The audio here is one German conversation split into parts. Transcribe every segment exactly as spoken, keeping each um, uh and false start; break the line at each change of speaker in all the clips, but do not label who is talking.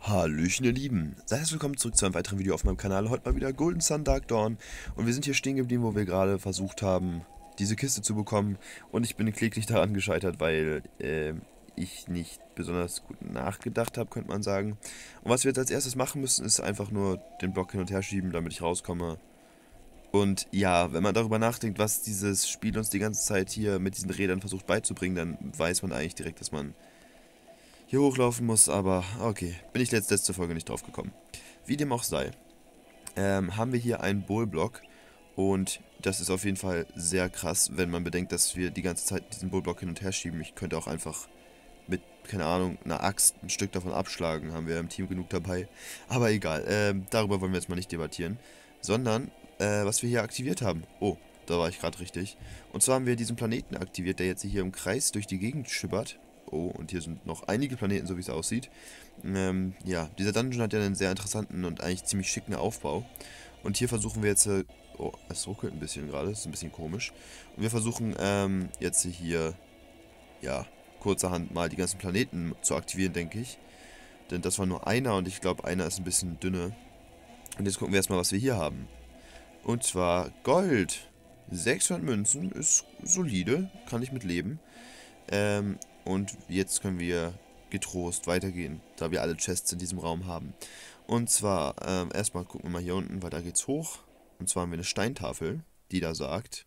Hallöchen ihr Lieben, seid herzlich willkommen zurück zu einem weiteren Video auf meinem Kanal. Heute mal wieder Golden Sun Dark Dawn. Und wir sind hier stehen geblieben, wo wir gerade versucht haben, diese Kiste zu bekommen. Und ich bin kläglich daran gescheitert, weil äh, ich nicht besonders gut nachgedacht habe, könnte man sagen. Und was wir jetzt als erstes machen müssen, ist einfach nur den Block hin und her schieben, damit ich rauskomme. Und ja, wenn man darüber nachdenkt, was dieses Spiel uns die ganze Zeit hier mit diesen Rädern versucht beizubringen, dann weiß man eigentlich direkt, dass man hier hochlaufen muss, aber okay, bin ich letzte, letzte Folge nicht drauf gekommen. Wie dem auch sei, ähm, haben wir hier einen Bullblock und das ist auf jeden Fall sehr krass, wenn man bedenkt, dass wir die ganze Zeit diesen Bullblock hin und her schieben. Ich könnte auch einfach mit, keine Ahnung, einer Axt ein Stück davon abschlagen, haben wir im Team genug dabei. Aber egal, ähm, darüber wollen wir jetzt mal nicht debattieren, sondern äh, was wir hier aktiviert haben. Oh, da war ich gerade richtig. Und zwar haben wir diesen Planeten aktiviert, der jetzt hier im Kreis durch die Gegend schippert. Oh, und hier sind noch einige Planeten, so wie es aussieht. Ähm, ja, dieser Dungeon hat ja einen sehr interessanten und eigentlich ziemlich schicken Aufbau. Und hier versuchen wir jetzt... Äh, oh, es ruckelt ein bisschen gerade, das ist ein bisschen komisch. Und wir versuchen ähm, jetzt hier, ja, kurzerhand mal die ganzen Planeten zu aktivieren, denke ich. Denn das war nur einer und ich glaube, einer ist ein bisschen dünne. Und jetzt gucken wir erstmal, was wir hier haben. Und zwar Gold. sechshundert Münzen ist solide, kann ich mit leben. Ähm, und jetzt können wir getrost weitergehen, da wir alle Chests in diesem Raum haben. Und zwar, ähm, erstmal gucken wir mal hier unten, weil da geht's hoch. Und zwar haben wir eine Steintafel, die da sagt: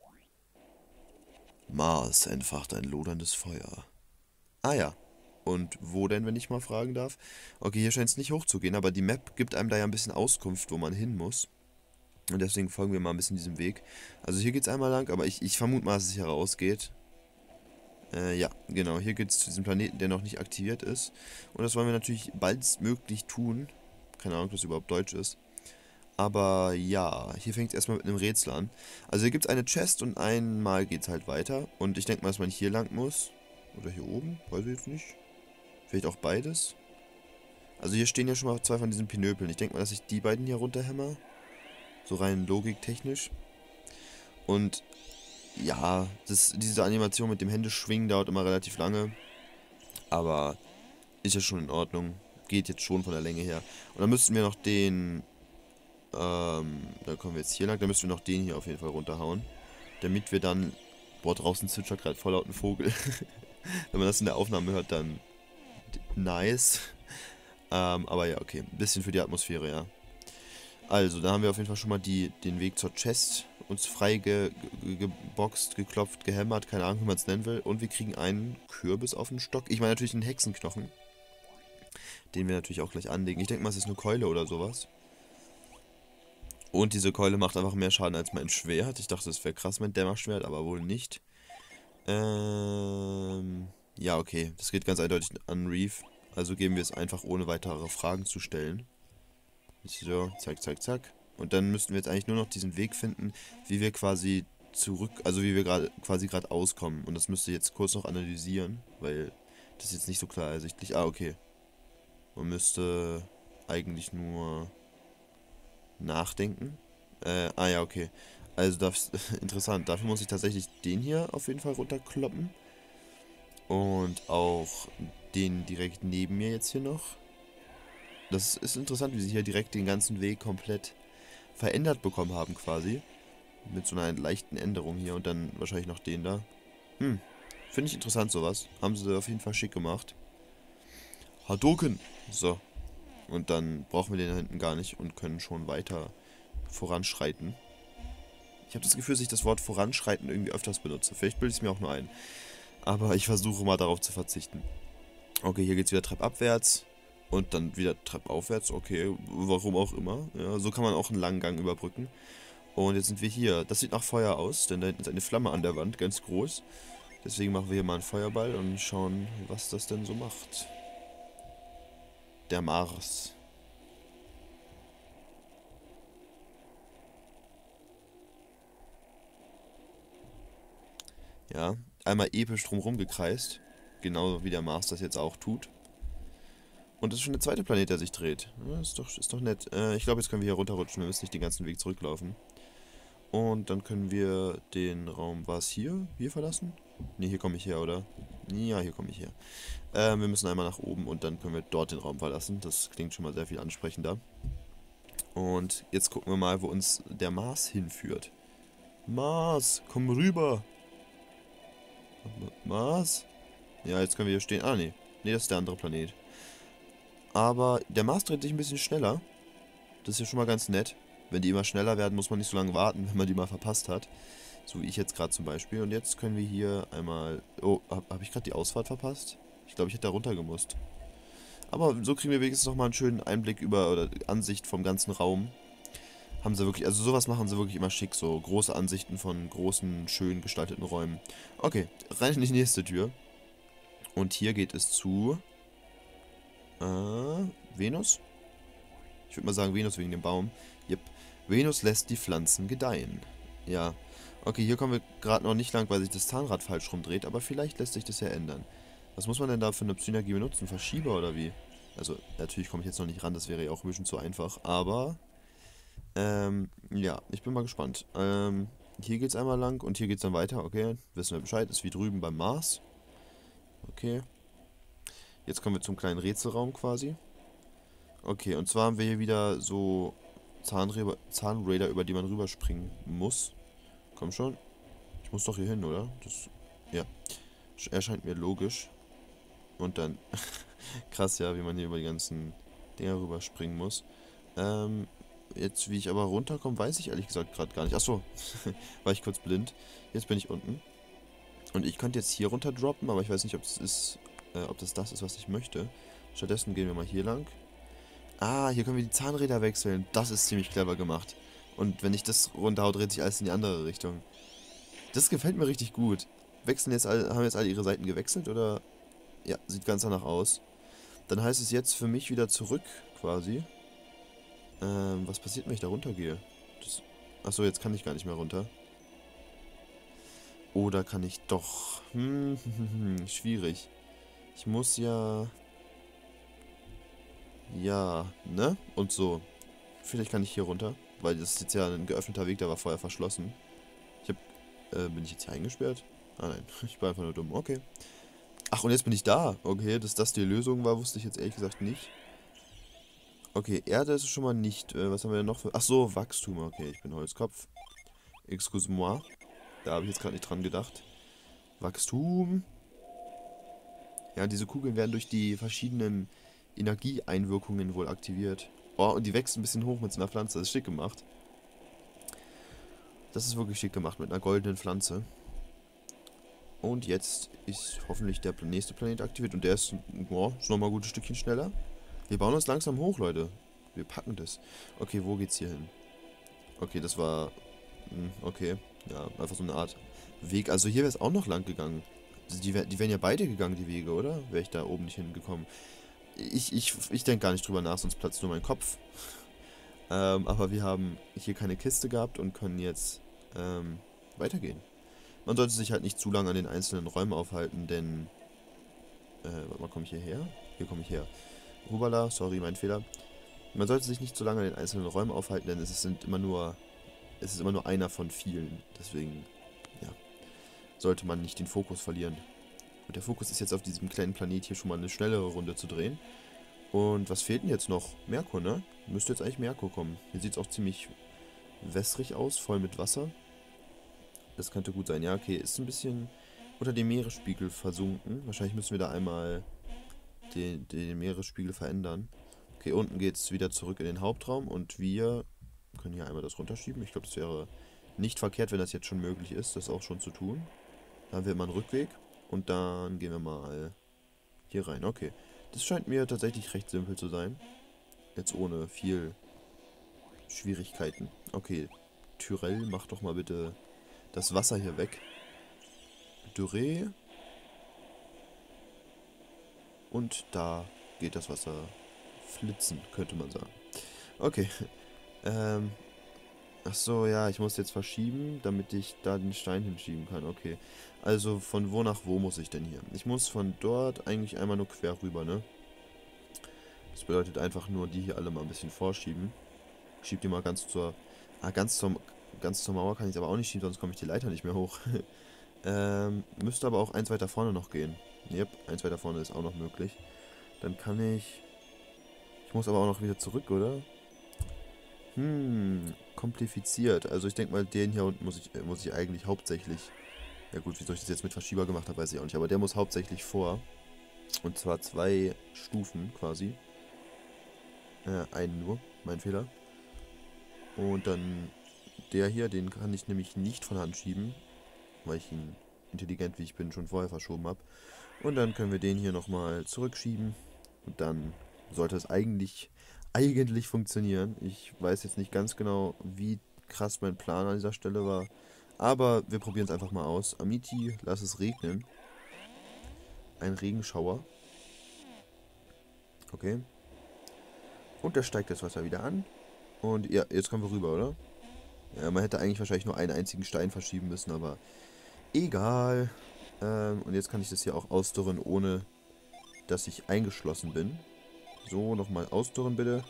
Mars entfacht ein loderndes Feuer. Ah ja. Und wo denn, wenn ich mal fragen darf? Okay, hier scheint es nicht hochzugehen, aber die Map gibt einem da ja ein bisschen Auskunft, wo man hin muss. Und deswegen folgen wir mal ein bisschen diesem Weg. Also hier geht's einmal lang, aber ich, ich vermute mal, dass es hier rausgeht. Äh, ja, genau, hier geht es zu diesem Planeten, der noch nicht aktiviert ist. Und das wollen wir natürlich baldmöglich tun. Keine Ahnung, ob das überhaupt Deutsch ist. Aber ja, hier fängt es erstmal mit einem Rätsel an. Also hier gibt es eine Chest und einmal geht es halt weiter. Und ich denke mal, dass man hier lang muss. Oder hier oben, weiß ich jetzt nicht. Vielleicht auch beides. Also hier stehen ja schon mal zwei von diesen Pinöpeln. Ich denke mal, dass ich die beiden hier runterhämmer. So rein logiktechnisch. Und ja, das, diese Animation mit dem Händeschwingen dauert immer relativ lange. Aber ist ja schon in Ordnung. Geht jetzt schon von der Länge her. Und dann müssten wir noch den... Ähm, dann kommen wir jetzt hier lang. Dann müssen wir noch den hier auf jeden Fall runterhauen. Damit wir dann... Boah, draußen zwitschert gerade voll laut ein Vogel. Wenn man das in der Aufnahme hört, dann... Nice. Ähm, aber ja, okay. Ein bisschen für die Atmosphäre, ja. Also, da haben wir auf jeden Fall schon mal die, den Weg zur Chest uns frei ge, ge, geboxt, geklopft, gehämmert, keine Ahnung, wie man es nennen will. Und wir kriegen einen Kürbis auf den Stock. Ich meine natürlich einen Hexenknochen. Den wir natürlich auch gleich anlegen. Ich denke mal, es ist eine Keule oder sowas. Und diese Keule macht einfach mehr Schaden als mein Schwert. Ich dachte, das wäre krass, mein Dämmerschwert, aber wohl nicht. Ähm, ja, okay. Das geht ganz eindeutig an Reef. Also geben wir es einfach, ohne weitere Fragen zu stellen. So, zack, zack, zack. Und dann müssten wir jetzt eigentlich nur noch diesen Weg finden, wie wir quasi zurück, also wie wir gerade quasi gerade auskommen. Und das müsste ich jetzt kurz noch analysieren, weil das ist jetzt nicht so klar ersichtlich. Ah, okay. Man müsste eigentlich nur nachdenken. Äh, ah ja, okay. Also das interessant. Dafür muss ich tatsächlich den hier auf jeden Fall runterkloppen. Und auch den direkt neben mir jetzt hier noch. Das ist interessant, wie sie hier direkt den ganzen Weg komplett verändert bekommen haben quasi. Mit so einer leichten Änderung hier und dann wahrscheinlich noch den da. Hm, finde ich interessant sowas. Haben sie auf jeden Fall schick gemacht. Hadouken! So. Und dann brauchen wir den da hinten gar nicht und können schon weiter voranschreiten. Ich habe das Gefühl, dass ich das Wort voranschreiten irgendwie öfters benutze. Vielleicht bilde ich es mir auch nur ein. Aber ich versuche mal darauf zu verzichten. Okay, hier geht es wieder treppabwärts. Und dann wieder treppaufwärts. Okay, warum auch immer. Ja, so kann man auch einen langen Gang überbrücken. Und jetzt sind wir hier. Das sieht nach Feuer aus, denn da hinten ist eine Flamme an der Wand, ganz groß. Deswegen machen wir hier mal einen Feuerball und schauen, was das denn so macht. Der Mars. Ja, einmal episch drumherum gekreist. Genau wie der Mars das jetzt auch tut. Und das ist schon der zweite Planet, der sich dreht. Ja, ist doch, ist doch nett. Äh, ich glaube, jetzt können wir hier runterrutschen. Wir müssen nicht den ganzen Weg zurücklaufen. Und dann können wir den Raum... War es hier? Hier verlassen? Ne, hier komme ich her, oder? Ja, hier komme ich her. Ähm, wir müssen einmal nach oben und dann können wir dort den Raum verlassen. Das klingt schon mal sehr viel ansprechender. Und jetzt gucken wir mal, wo uns der Mars hinführt. Mars, komm rüber. Mars? Ja, jetzt können wir hier stehen. Ah, nee. Nee, das ist der andere Planet. Aber der Mars dreht sich ein bisschen schneller. Das ist ja schon mal ganz nett. Wenn die immer schneller werden, muss man nicht so lange warten, wenn man die mal verpasst hat. So wie ich jetzt gerade zum Beispiel. Und jetzt können wir hier einmal... Oh, habe hab ich gerade die Ausfahrt verpasst? Ich glaube, ich hätte da runter gemusst. Aber so kriegen wir wenigstens nochmal einen schönen Einblick über, oder Ansicht vom ganzen Raum. Haben sie wirklich, also sowas machen sie wirklich immer schick, so große Ansichten von großen, schön gestalteten Räumen. Okay, rein in die nächste Tür. Und hier geht es zu... Äh, Venus? Ich würde mal sagen Venus wegen dem Baum. Yep. Venus lässt die Pflanzen gedeihen. Ja. Okay, hier kommen wir gerade noch nicht lang, weil sich das Zahnrad falsch rumdreht, aber vielleicht lässt sich das ja ändern. Was muss man denn da für eine Synergie benutzen? Verschieber oder wie? Also, natürlich komme ich jetzt noch nicht ran, das wäre ja auch ein bisschen zu einfach, aber... Ähm, ja, ich bin mal gespannt. Ähm, hier geht's einmal lang und hier geht's dann weiter, okay. Wissen wir Bescheid, ist wie drüben beim Mars. Okay. Jetzt kommen wir zum kleinen Rätselraum quasi. Okay, und zwar haben wir hier wieder so Zahnräder, Zahnräder, über die man rüberspringen muss. Komm schon. Ich muss doch hier hin, oder? Das, ja. Erscheint mir logisch. Und dann... Krass, ja, wie man hier über die ganzen Dinger rüberspringen muss. Ähm, jetzt, wie ich aber runterkomme, weiß ich ehrlich gesagt gerade gar nicht. Achso, war ich kurz blind. Jetzt bin ich unten. Und ich könnte jetzt hier runter droppen, aber ich weiß nicht, ob das ist, äh, ob das das ist, was ich möchte. Stattdessen gehen wir mal hier lang. Ah, hier können wir die Zahnräder wechseln. Das ist ziemlich clever gemacht. Und wenn ich das runterhau, dreht sich alles in die andere Richtung. Das gefällt mir richtig gut. Wechseln jetzt alle, haben jetzt alle ihre Seiten gewechselt, oder? Ja, sieht ganz danach aus. Dann heißt es jetzt für mich wieder zurück, quasi. Ähm, was passiert, wenn ich da runtergehe? Das, achso, jetzt kann ich gar nicht mehr runter. Oder kann ich doch? Hm, hm, hm, hm, schwierig. Ich muss ja... Ja, ne? Und so. Vielleicht kann ich hier runter, weil das ist jetzt ja ein geöffneter Weg, der war vorher verschlossen. Ich hab... Äh, bin ich jetzt hier eingesperrt? Ah nein, ich war einfach nur dumm. Okay. Ach, und jetzt bin ich da. Okay, dass das die Lösung war, wusste ich jetzt ehrlich gesagt nicht. Okay, Erde ist es schon mal nicht. Äh, was haben wir denn noch für... Ach so, Wachstum. Okay, ich bin Holzkopf. Excuse-moi. Da habe ich jetzt gerade nicht dran gedacht. Wachstum. Ja, diese Kugeln werden durch die verschiedenen Energieeinwirkungen wohl aktiviert. Oh, und die wächst ein bisschen hoch mit so einer Pflanze. Das ist schick gemacht. Das ist wirklich schick gemacht mit einer goldenen Pflanze. Und jetzt ist hoffentlich der nächste Planet aktiviert. Und der ist, oh, ist nochmal ein gutes Stückchen schneller. Wir bauen uns langsam hoch, Leute. Wir packen das. Okay, wo geht's hier hin? Okay, das war... Okay, ja, einfach so eine Art Weg. Also hier wäre es auch noch lang gegangen. Die, wär, die wären ja beide gegangen, die Wege, oder? Wäre ich da oben nicht hingekommen. Ich, ich, ich denke gar nicht drüber nach, sonst platzt nur mein Kopf. ähm, aber wir haben hier keine Kiste gehabt und können jetzt ähm, weitergehen. Man sollte sich halt nicht zu lange an den einzelnen Räumen aufhalten, denn... Äh, warte mal, komme ich hierher? Hier komme ich her. Hubala, sorry, mein Fehler. Man sollte sich nicht zu lange in den einzelnen Räumen aufhalten, denn es sind immer nur... Es ist immer nur einer von vielen. Deswegen, ja, sollte man nicht den Fokus verlieren. Und der Fokus ist jetzt auf diesem kleinen Planet hier schon mal eine schnellere Runde zu drehen. Und was fehlt denn jetzt noch? Merkur, ne? Müsste jetzt eigentlich Merkur kommen. Hier sieht es auch ziemlich wässrig aus, voll mit Wasser. Das könnte gut sein. Ja, okay, ist ein bisschen unter dem Meeresspiegel versunken. Wahrscheinlich müssen wir da einmal den, den Meeresspiegel verändern. Okay, unten geht es wieder zurück in den Hauptraum und wir können hier einmal das runterschieben. Ich glaube, das wäre nicht verkehrt, wenn das jetzt schon möglich ist, das auch schon zu tun. Da haben wir immer einen Rückweg und dann gehen wir mal hier rein. Okay, das scheint mir tatsächlich recht simpel zu sein. Jetzt ohne viel Schwierigkeiten. Okay, Tyrell, mach doch mal bitte das Wasser hier weg. Dürre. Und da geht das Wasser flitzen, könnte man sagen. Okay. Ähm. Ach so, ja, ich muss jetzt verschieben, damit ich da den Stein hinschieben kann. Okay. Also von wo nach wo muss ich denn hier? Ich muss von dort eigentlich einmal nur quer rüber, ne? Das bedeutet einfach nur, die hier alle mal ein bisschen vorschieben. Ich schieb die mal ganz zur... Ah, ganz zur, ganz zur Mauer kann ich aber auch nicht schieben, sonst komme ich die Leiter nicht mehr hoch. ähm, müsste aber auch eins weiter vorne noch gehen. Yep, eins weiter vorne ist auch noch möglich. Dann kann ich... Ich muss aber auch noch wieder zurück, oder? Hm, kompliziert. Also ich denke mal, den hier unten muss ich, äh, muss ich eigentlich hauptsächlich... Ja gut, wieso ich das jetzt mit Verschieber gemacht habe, weiß ich auch nicht. Aber der muss hauptsächlich vor. Und zwar zwei Stufen quasi. Äh, einen nur, mein Fehler. Und dann der hier, den kann ich nämlich nicht von Hand schieben, weil ich ihn intelligent wie ich bin schon vorher verschoben habe. Und dann können wir den hier nochmal zurückschieben. Und dann sollte es eigentlich, eigentlich funktionieren. Ich weiß jetzt nicht ganz genau, wie krass mein Plan an dieser Stelle war. Aber wir probieren es einfach mal aus. Amiti, lass es regnen. Ein Regenschauer. Okay. Und da steigt das Wasser wieder an. Und ja, jetzt kommen wir rüber, oder? Ja, man hätte eigentlich wahrscheinlich nur einen einzigen Stein verschieben müssen, aber egal. Ähm, und jetzt kann ich das hier auch ausdürren, ohne dass ich eingeschlossen bin. So, nochmal ausdürren bitte.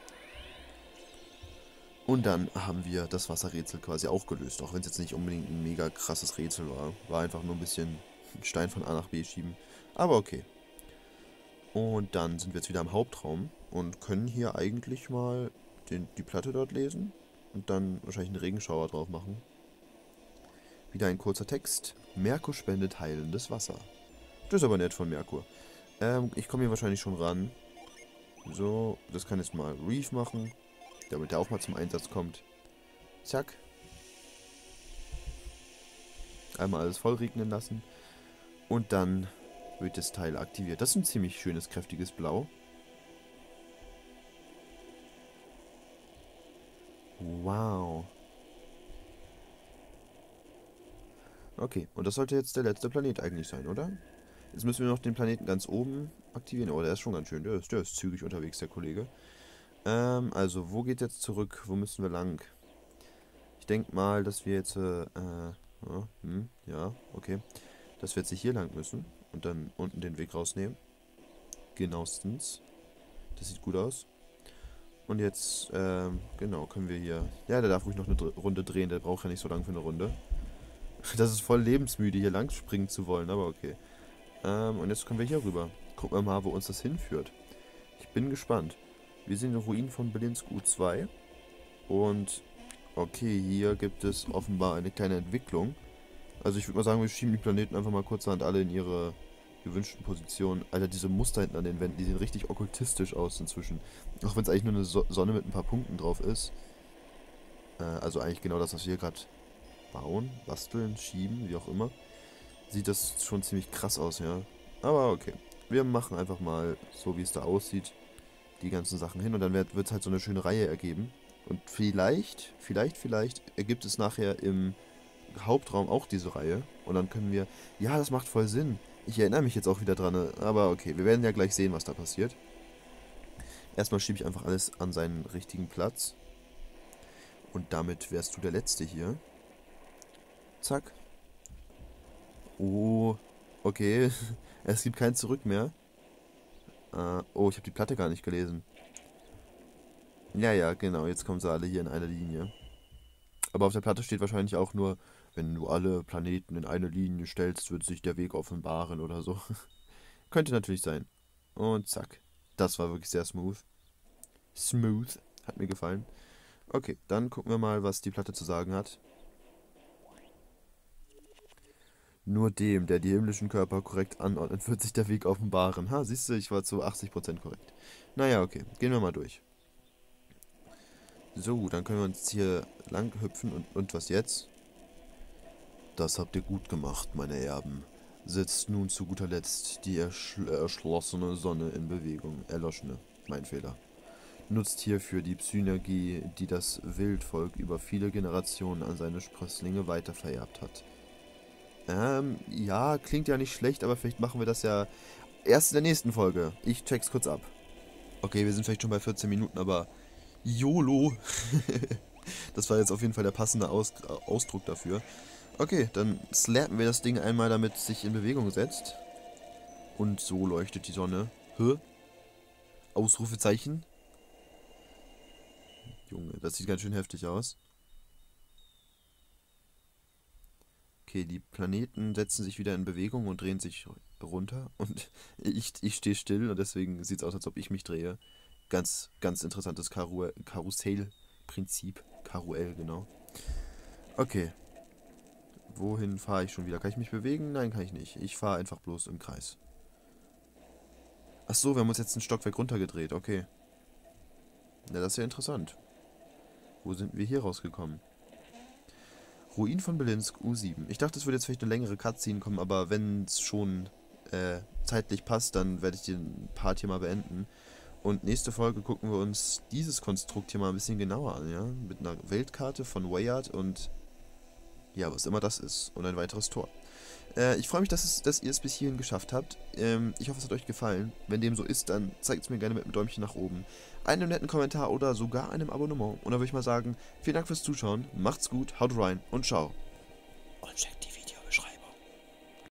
Und dann haben wir das Wasserrätsel quasi auch gelöst, auch wenn es jetzt nicht unbedingt ein mega krasses Rätsel war. War einfach nur ein bisschen Stein von A nach B schieben. Aber okay. Und dann sind wir jetzt wieder im Hauptraum und können hier eigentlich mal den, die Platte dort lesen und dann wahrscheinlich einen Regenschauer drauf machen. Wieder ein kurzer Text. Merkur spendet heilendes Wasser. Das ist aber nett von Merkur. Ähm, ich komme hier wahrscheinlich schon ran. So, das kann jetzt mal Reef machen, damit der auch mal zum Einsatz kommt. Zack. Einmal alles voll regnen lassen. Und dann wird das Teil aktiviert. Das ist ein ziemlich schönes, kräftiges Blau. Wow. Okay, und das sollte jetzt der letzte Planet eigentlich sein, oder? Jetzt müssen wir noch den Planeten ganz oben aktivieren. Oh, der ist schon ganz schön. Der ist, der ist zügig unterwegs, der Kollege. Ähm, also, wo geht jetzt zurück? Wo müssen wir lang? Ich denke mal, dass wir jetzt, äh, äh, ja, hm, ja, okay. Dass wir jetzt hier lang müssen und dann unten den Weg rausnehmen. Genauestens. Das sieht gut aus. Und jetzt, ähm, genau, können wir hier... Ja, der darf ruhig noch eine Dr- Runde drehen. Der braucht ja nicht so lange für eine Runde. Das ist voll lebensmüde, hier lang springen zu wollen, aber okay. Ähm, und jetzt können wir hier rüber. Gucken wir mal, wo uns das hinführt. Ich bin gespannt. Wir sind in den Ruinen von Bellinsk U zwei. Und, okay, hier gibt es offenbar eine kleine Entwicklung. Also ich würde mal sagen, wir schieben die Planeten einfach mal kurzerhand alle in ihre gewünschten Positionen. Alter, diese Muster hinten an den Wänden, die sehen richtig okkultistisch aus inzwischen. Auch wenn es eigentlich nur eine so Sonne mit ein paar Punkten drauf ist. Äh, also eigentlich genau das, was wir hier gerade bauen, basteln, schieben, wie auch immer. Sieht das schon ziemlich krass aus, ja. Aber okay. Wir machen einfach mal so, wie es da aussieht, die ganzen Sachen hin. Und dann wird es halt so eine schöne Reihe ergeben. Und vielleicht, vielleicht, vielleicht ergibt es nachher im Hauptraum auch diese Reihe. Und dann können wir... Ja, das macht voll Sinn. Ich erinnere mich jetzt auch wieder dran. Aber okay, wir werden ja gleich sehen, was da passiert. Erstmal schiebe ich einfach alles an seinen richtigen Platz. Und damit wärst du der Letzte hier. Zack. Oh, okay. Es gibt kein Zurück mehr. Äh, oh, ich habe die Platte gar nicht gelesen. Ja, ja, genau. Jetzt kommen sie alle hier in eine Linie. Aber auf der Platte steht wahrscheinlich auch nur, wenn du alle Planeten in eine Linie stellst, wird sich der Weg offenbaren oder so. Könnte natürlich sein. Und zack. Das war wirklich sehr smooth. Smooth. Hat mir gefallen. Okay, dann gucken wir mal, was die Platte zu sagen hat. Nur dem, der die himmlischen Körper korrekt anordnet, wird sich der Weg offenbaren. Ha, siehst du, ich war zu achtzig Prozent korrekt. Naja, okay. Gehen wir mal durch. So, dann können wir uns hier lang hüpfen. Und, und was jetzt? Das habt ihr gut gemacht, meine Erben. Setzt nun zu guter Letzt die erschl erschlossene Sonne in Bewegung. Erloschene. Mein Fehler. Nutzt hierfür die Psynergie, die das Wildvolk über viele Generationen an seine Sprösslinge weitervererbt hat. Ähm, ja, klingt ja nicht schlecht, aber vielleicht machen wir das ja erst in der nächsten Folge. Ich check's kurz ab. Okay, wir sind vielleicht schon bei vierzehn Minuten, aber YOLO. Das war jetzt auf jeden Fall der passende Aus Ausdruck dafür. Okay, dann slappen wir das Ding einmal, damit es sich in Bewegung setzt. Und so leuchtet die Sonne. Hä? Ausrufezeichen? Junge, das sieht ganz schön heftig aus. Okay, die Planeten setzen sich wieder in Bewegung und drehen sich runter und ich, ich stehe still und deswegen sieht es aus, als ob ich mich drehe. Ganz, ganz interessantes Karu Karussellprinzip. Karuell, genau. Okay. Wohin fahre ich schon wieder? Kann ich mich bewegen? Nein, kann ich nicht. Ich fahre einfach bloß im Kreis. Ach so, wir haben uns jetzt ein Stockwerk runtergedreht. Okay. Na, das ist ja interessant. Wo sind wir hier rausgekommen? Ruin von Bellinsk, U sieben. Ich dachte, es würde jetzt vielleicht eine längere Cutscene kommen, aber wenn es schon äh, zeitlich passt, dann werde ich den Part hier mal beenden. Und nächste Folge gucken wir uns dieses Konstrukt hier mal ein bisschen genauer an, ja? Mit einer Weltkarte von Wayard und ja, was immer das ist. Und ein weiteres Tor. Äh, ich freue mich, dass, es, dass ihr es bis hierhin geschafft habt. Ähm, ich hoffe, es hat euch gefallen. Wenn dem so ist, dann zeigt es mir gerne mit einem Däumchen nach oben, einem netten Kommentar oder sogar einem Abonnement. Und dann würde ich mal sagen, vielen Dank fürs Zuschauen, macht's gut, haut rein und ciao. Und checkt die